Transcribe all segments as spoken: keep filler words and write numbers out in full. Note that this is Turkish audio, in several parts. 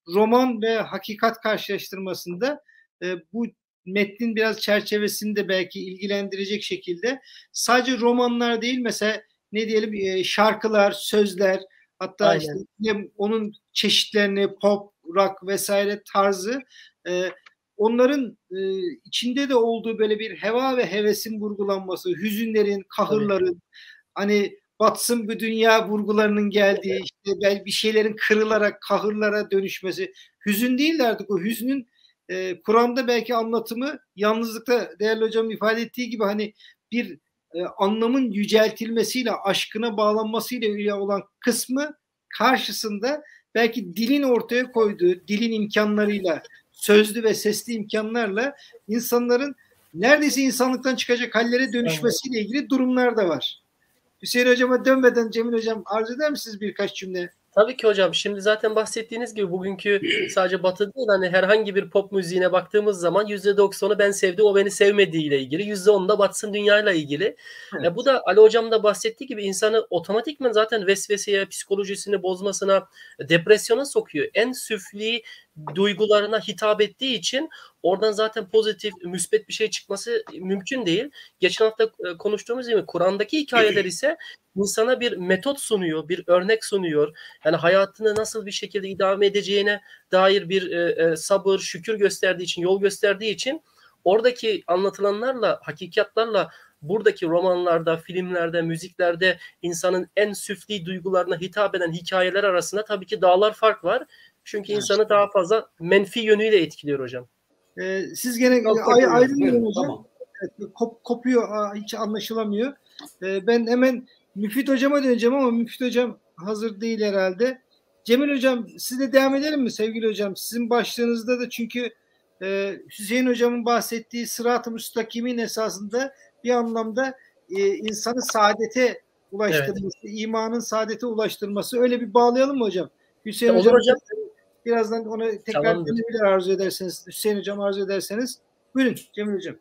roman ve hakikat karşılaştırmasında e, bu metnin biraz çerçevesini de belki ilgilendirecek şekilde sadece romanlar değil, mesela ne diyelim e, şarkılar, sözler, hatta Aynen. işte onun çeşitlerini, pop, rock vesaire tarzı, e, onların e, içinde de olduğu böyle bir heva ve hevesin vurgulanması, hüzünlerin, kahırların, evet, hani batsın bu dünya vurgularının geldiği, işte belki bir şeylerin kırılarak kahırlara dönüşmesi, hüzün değil de artık o hüznün e, Kur'an'da belki anlatımı, yalnızlıkta değerli hocam ifade ettiği gibi hani bir e, anlamın yüceltilmesiyle, aşkına bağlanmasıyla olan kısmı karşısında belki dilin ortaya koyduğu, dilin imkanlarıyla, sözlü ve sesli imkanlarla insanların neredeyse insanlıktan çıkacak hallere dönüşmesiyle ilgili durumlar da var. Hüseyin hocama dönmeden Cemil hocam arz eder misiniz birkaç cümle? Tabii ki hocam. Şimdi zaten bahsettiğiniz gibi bugünkü sadece Batı değil, hani herhangi bir pop müziğine baktığımız zaman yüzde doksanı ben sevdi, o beni sevmediği ile ilgili. yüzde onu da batsın dünyayla ilgili. Evet. E, bu da Ali hocam da bahsettiği gibi insanı otomatikman zaten vesveseye, psikolojisini bozmasına, depresyona sokuyor. En süfli duygularına hitap ettiği için oradan zaten pozitif, müspet bir şey çıkması mümkün değil. Geçen hafta konuştuğumuz gibi Kur'an'daki hikayeler ise insana bir metot sunuyor, bir örnek sunuyor. Yani hayatını nasıl bir şekilde idame edeceğine dair bir e, sabır, şükür gösterdiği için, yol gösterdiği için oradaki anlatılanlarla, hakikatlarla buradaki romanlarda, filmlerde, müziklerde insanın en süfli duygularına hitap eden hikayeler arasında tabii ki dağlar fark var. Çünkü insanı daha fazla menfi yönüyle etkiliyor hocam. Ee, siz gene ay, ayrılmayın hocam. Tamam. Evet, kop, kopuyor, hiç anlaşılamıyor. Ee, ben hemen Müfit hocama döneceğim ama Müfit hocam hazır değil herhalde. Cemil hocam sizle devam edelim mi sevgili hocam? Sizin başlığınızda da çünkü e, Hüseyin hocamın bahsettiği sırat-ı müstakimin esasında bir anlamda e, insanı saadete ulaştırması, evet, imanın saadete ulaştırması, öyle bir bağlayalım mı hocam? Hüseyin ya hocam, hocam. Birazdan ona tekrar dinleyebilir arzu ederseniz. Hüseyin hocam arzu ederseniz. Buyurun Cemil hocam.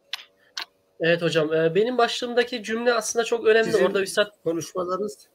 Evet hocam. Benim başlığımdaki cümle aslında çok önemli. Sizin orada Üstad konuşmalarınız.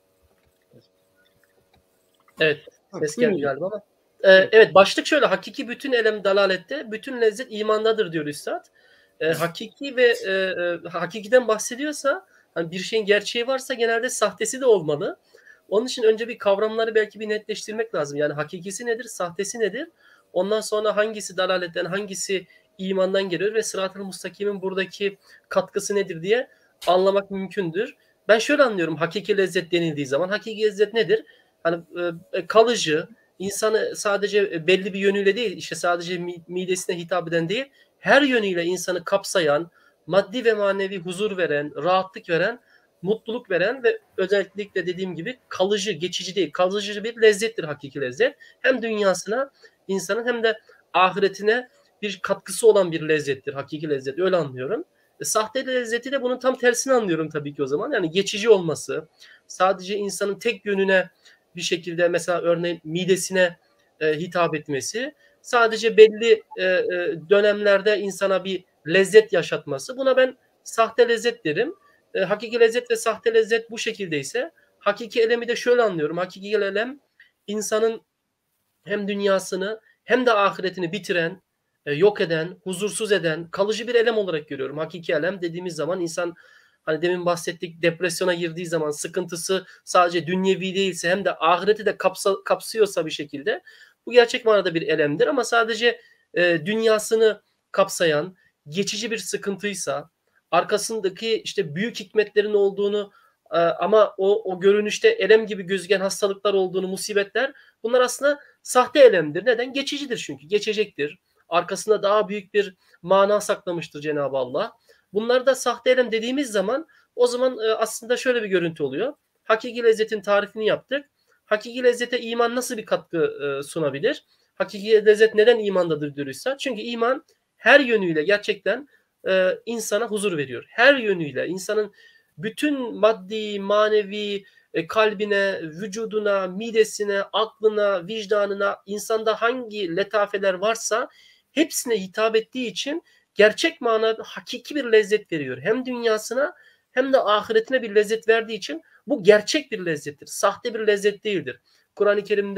Evet. Ses geldi galiba ama. Ee, evet. evet. Başlık şöyle. Hakiki bütün elem dalalette, bütün lezzet imandadır diyor Üstad. Ee, hakiki ve e, e, hakikiden bahsediyorsa, hani bir şeyin gerçeği varsa genelde sahtesi de olmalı. Onun için önce bir kavramları belki bir netleştirmek lazım. Yani hakikisi nedir, sahtesi nedir? Ondan sonra hangisi dalaletten, hangisi imandan geliyor ve sırat-ı mustakimin buradaki katkısı nedir diye anlamak mümkündür. Ben şöyle anlıyorum hakiki lezzet denildiği zaman. Hakiki lezzet nedir? Hani e, kalıcı, insanı sadece belli bir yönüyle değil, işte sadece midesine hitap eden değil, her yönüyle insanı kapsayan, maddi ve manevi huzur veren, rahatlık veren, mutluluk veren ve özellikle dediğim gibi kalıcı, geçici değil, kalıcı bir lezzettir hakiki lezzet. Hem dünyasına, insanın hem de ahiretine bir katkısı olan bir lezzettir hakiki lezzet. Öyle anlıyorum. E, sahte lezzeti de bunun tam tersini anlıyorum tabii ki o zaman. Yani geçici olması, sadece insanın tek yönüne bir şekilde, mesela örneğin midesine e, hitap etmesi, sadece belli e, e, dönemlerde insana bir lezzet yaşatması. Buna ben sahte lezzet derim. E, hakiki lezzet ve sahte lezzet bu şekildeyse, hakiki elemi de şöyle anlıyorum. Hakiki elem insanın hem dünyasını hem de ahiretini bitiren, e, yok eden, huzursuz eden, kalıcı bir elem olarak görüyorum. Hakiki elem dediğimiz zaman insan, hani demin bahsettik, depresyona girdiği zaman sıkıntısı sadece dünyevi değilse hem de ahireti de kapsa, kapsıyorsa bir şekilde, bu gerçek manada bir elemdir. Ama sadece e, dünyasını kapsayan geçici bir sıkıntıysa, arkasındaki işte büyük hikmetlerin olduğunu e, ama o, o görünüşte elem gibi gözüken hastalıklar olduğunu, musibetler, bunlar aslında sahte elemdir. Neden? Geçicidir çünkü. Geçecektir. Arkasında daha büyük bir mana saklamıştır Cenab-ı Allah. Bunlar da sahte elem dediğimiz zaman, o zaman e, aslında şöyle bir görüntü oluyor. Hakiki lezzetin tarifini yaptık. Hakiki lezzete iman nasıl bir katkı e, sunabilir? Hakiki lezzet neden imandadır diyorsa? Çünkü iman her yönüyle gerçekten e, insana huzur veriyor. Her yönüyle insanın bütün maddi, manevi, e, kalbine, vücuduna, midesine, aklına, vicdanına, insanda hangi letafeler varsa hepsine hitap ettiği için gerçek manada hakiki bir lezzet veriyor. Hem dünyasına hem de ahiretine bir lezzet verdiği için bu gerçek bir lezzettir. Sahte bir lezzet değildir. Kur'an-ı Kerim'de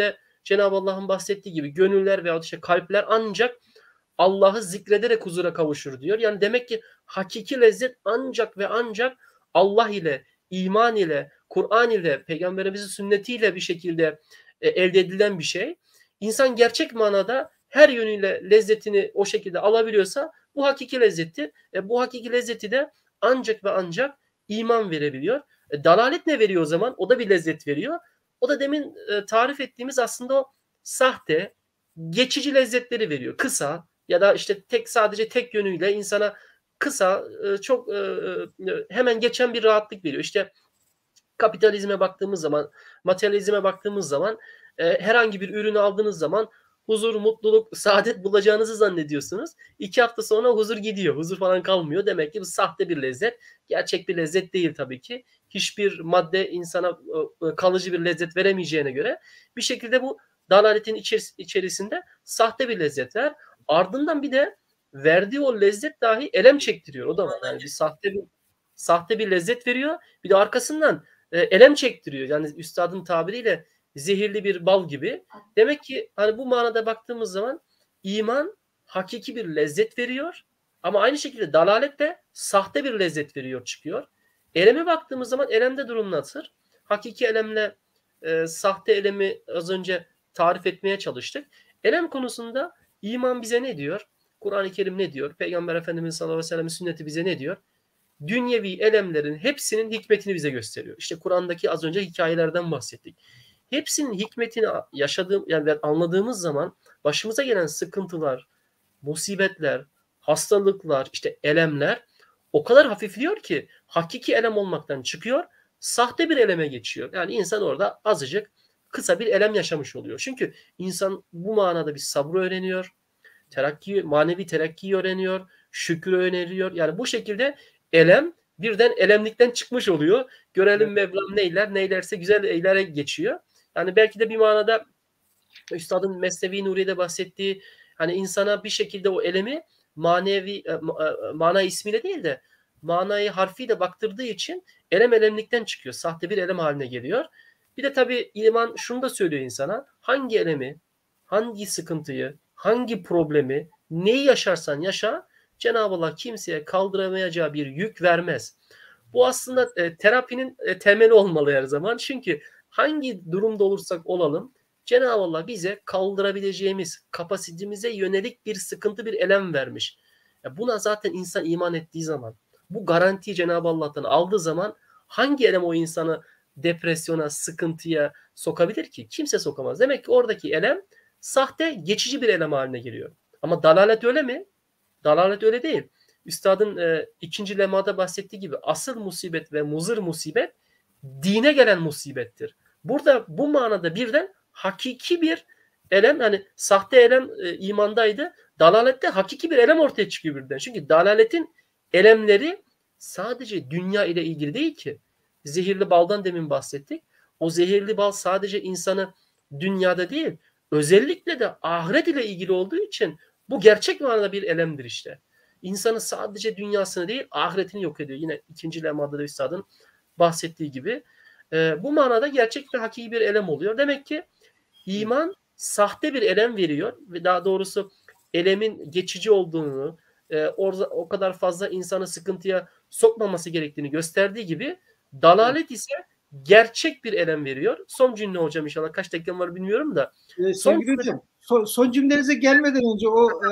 Cenab-ı Allah'ın bahsettiği gibi gönüller veya işte kalpler ancak Allah'ı zikrederek huzura kavuşur diyor. Yani demek ki hakiki lezzet ancak ve ancak Allah ile, iman ile, Kur'an ile, Peygamberimizin sünnetiyle bir şekilde e, elde edilen bir şey. İnsan gerçek manada her yönüyle lezzetini o şekilde alabiliyorsa bu hakiki lezzettir. E, bu hakiki lezzeti de ancak ve ancak iman verebiliyor. E, dalalet ne veriyor o zaman? O da bir lezzet veriyor. O da demin e, tarif ettiğimiz aslında o sahte, geçici lezzetleri veriyor. Kısa ya da işte tek sadece tek yönüyle insana kısa, e, çok e, e, hemen geçen bir rahatlık veriyor. İşte kapitalizme baktığımız zaman, materyalizme baktığımız zaman e, herhangi bir ürünü aldığınız zaman huzur, mutluluk, saadet bulacağınızı zannediyorsunuz. İki hafta sonra huzur gidiyor. Huzur falan kalmıyor. Demek ki bu sahte bir lezzet. Gerçek bir lezzet değil tabii ki. Hiçbir madde insana e, kalıcı bir lezzet veremeyeceğine göre bir şekilde bu dalaletin içeris- içerisinde sahte bir lezzet var. Ardından bir de verdiği o lezzet dahi elem çektiriyor. O da var. Yani bir sahte bir sahte bir lezzet veriyor. Bir de arkasından e, elem çektiriyor. Yani üstadın tabiriyle zehirli bir bal gibi. Demek ki hani bu manada baktığımız zaman iman hakiki bir lezzet veriyor. Ama aynı şekilde dalalet de sahte bir lezzet veriyor çıkıyor. Eleme baktığımız zaman elemde durum nasıl? Hakiki elemle e, sahte elemi az önce tarif etmeye çalıştık. Elem konusunda iman bize ne diyor? Kur'an-ı Kerim ne diyor? Peygamber Efendimiz sallallahu aleyhi ve sellem'in sünneti bize ne diyor? Dünyevi elemlerin hepsinin hikmetini bize gösteriyor. İşte Kur'an'daki az önce hikayelerden bahsettik. Hepsinin hikmetini yaşadığım yani anladığımız zaman başımıza gelen sıkıntılar, musibetler, hastalıklar, işte elemler o kadar hafifliyor ki hakiki elem olmaktan çıkıyor, sahte bir eleme geçiyor. Yani insan orada azıcık kısa bir elem yaşamış oluyor. Çünkü insan bu manada bir sabrı öğreniyor, terakki, manevi terakkiyi öğreniyor, şükrü öğreniyor. Yani bu şekilde elem birden elemlikten çıkmış oluyor. Görelim Mevlam neyler, neylerse güzel eylere geçiyor. Yani belki de bir manada Üstadın Mesnevi Nuri'de bahsettiği hani insana bir şekilde o elemi manevi mana ismiyle değil de manayı harfiyle baktırdığı için elem elemlikten çıkıyor. Sahte bir elem haline geliyor. Bir de tabii iman şunu da söylüyor insana. Hangi elemi, hangi sıkıntıyı, hangi problemi, neyi yaşarsan yaşa Cenab-ı Allah kimseye kaldıramayacağı bir yük vermez. Bu aslında e, terapinin e, temeli olmalı her zaman. Çünkü hangi durumda olursak olalım Cenab-ı Allah bize kaldırabileceğimiz kapasitemize yönelik bir sıkıntı, bir elem vermiş. Ya buna zaten insan iman ettiği zaman, bu garantiyi Cenab-ı Allah'tan aldığı zaman hangi elem o insanı depresyona, sıkıntıya sokabilir ki? Kimse sokamaz. Demek ki oradaki elem sahte, geçici bir elem haline geliyor. Ama dalalet öyle mi? Dalalet öyle değil. Üstadın e, ikinci lemada bahsettiği gibi asıl musibet ve muzır musibet dine gelen musibettir. Burada bu manada birden hakiki bir elem, hani sahte elem e, imandaydı. Dalalette hakiki bir elem ortaya çıkıyor birden. Çünkü dalaletin elemleri sadece dünya ile ilgili değil ki. Zehirli baldan demin bahsettik. O zehirli bal sadece insanı dünyada değil, özellikle de ahiret ile ilgili olduğu için bu gerçek manada bir elemdir işte. İnsanı sadece dünyasını değil, ahiretini yok ediyor. Yine ikinci lemada da Üstad'ın bahsettiği gibi. E, bu manada gerçek ve hakiki bir elem oluyor. Demek ki iman sahte bir elem veriyor ve daha doğrusu elemin geçici olduğunu, e, orada o kadar fazla insanı sıkıntıya sokmaması gerektiğini gösterdiği gibi dalalet ise gerçek bir elem veriyor. Son cümle hocam inşallah kaç dakikam var bilmiyorum da. Ee, son, sevgili hocam son, son cümlenize gelmeden önce o e,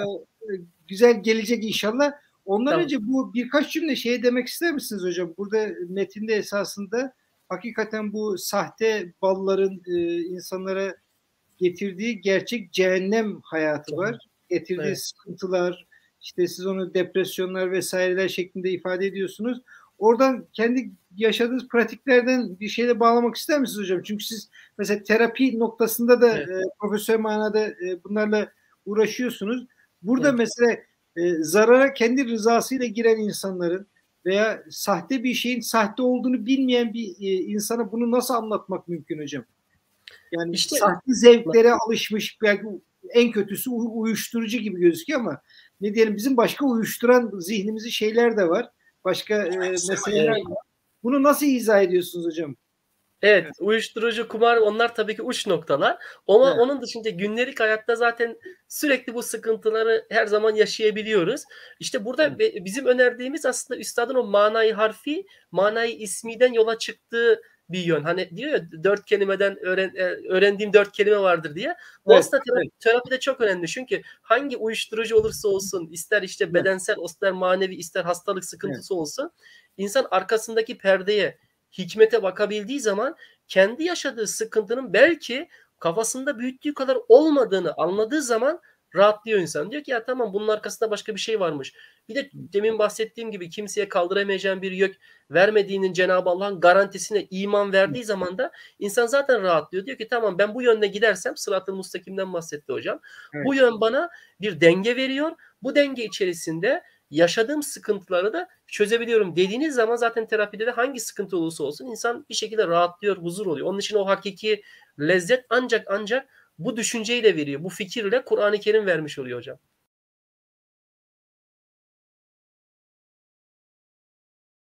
güzel gelecek inşallah. Ondan tamam. önce bu birkaç cümle şey demek ister misiniz hocam? Burada metinde esasında hakikaten bu sahte balların e, insanlara getirdiği gerçek cehennem hayatı var. Getirdiği evet. sıkıntılar, işte siz onu depresyonlar vesaireler şeklinde ifade ediyorsunuz. Oradan kendi yaşadığınız pratiklerden bir şeyle bağlamak ister misiniz hocam? Çünkü siz mesela terapi noktasında da evet. e, profesyonel manada e, bunlarla uğraşıyorsunuz. Burada evet. mesela e, zarara kendi rızasıyla giren insanların veya sahte bir şeyin sahte olduğunu bilmeyen bir e, insana bunu nasıl anlatmak mümkün hocam? Yani işte sahte zevklere alışmış, belki en kötüsü uyuşturucu gibi gözüküyor ama ne diyelim bizim başka uyuşturan zihnimizi şeyler de var. Başka e, meseleler var. Bunu nasıl izah ediyorsunuz hocam? Evet, Evet. uyuşturucu, kumar onlar tabii ki uç noktalar. Ama Evet. onun dışında gündelik hayatta zaten sürekli bu sıkıntıları her zaman yaşayabiliyoruz. İşte burada Evet. be bizim önerdiğimiz aslında üstadın o manayı harfi, manayı ismiden yola çıktığı bir yön. Hani diyor ya dört kelimeden öğren eee, öğrendiğim dört kelime vardır diye. Bu Evet. aslında terapi Evet. terapide çok önemli. Çünkü hangi uyuşturucu olursa olsun, ister işte Evet. bedensel, ister manevi, ister hastalık Evet. sıkıntısı olsun, insan arkasındaki perdeye, hikmete bakabildiği zaman kendi yaşadığı sıkıntının belki kafasında büyüttüğü kadar olmadığını anladığı zaman rahatlıyor insan. Diyor ki ya tamam bunun arkasında başka bir şey varmış. Bir de demin bahsettiğim gibi kimseye kaldıramayacağın bir yük vermediğinin Cenab-ı Allah'ın garantisine iman verdiği zaman da insan zaten rahatlıyor. Diyor ki tamam ben bu yönde gidersem sırat-ı mustakimden bahsetti hocam. Bu Evet. yön bana bir denge veriyor. Bu denge içerisinde yaşadığım sıkıntıları da çözebiliyorum dediğiniz zaman zaten terapide de hangi sıkıntı olursa olsun insan bir şekilde rahatlıyor, huzur oluyor. Onun için o hakiki lezzet ancak ancak bu düşünceyle veriyor. Bu fikirle Kur'an-ı Kerim vermiş oluyor hocam.